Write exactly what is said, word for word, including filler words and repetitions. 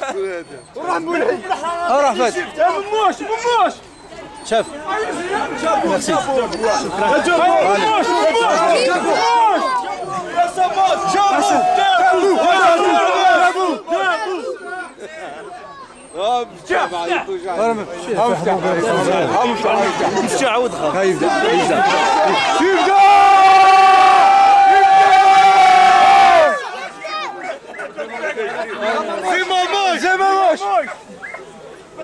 وراح مولعي راح فات يا بموش بموش شاف ميرسي شكرا بموش بموش يا صباح جابوا جابوا جابوا يبدا زي ما ماش زي ما ماش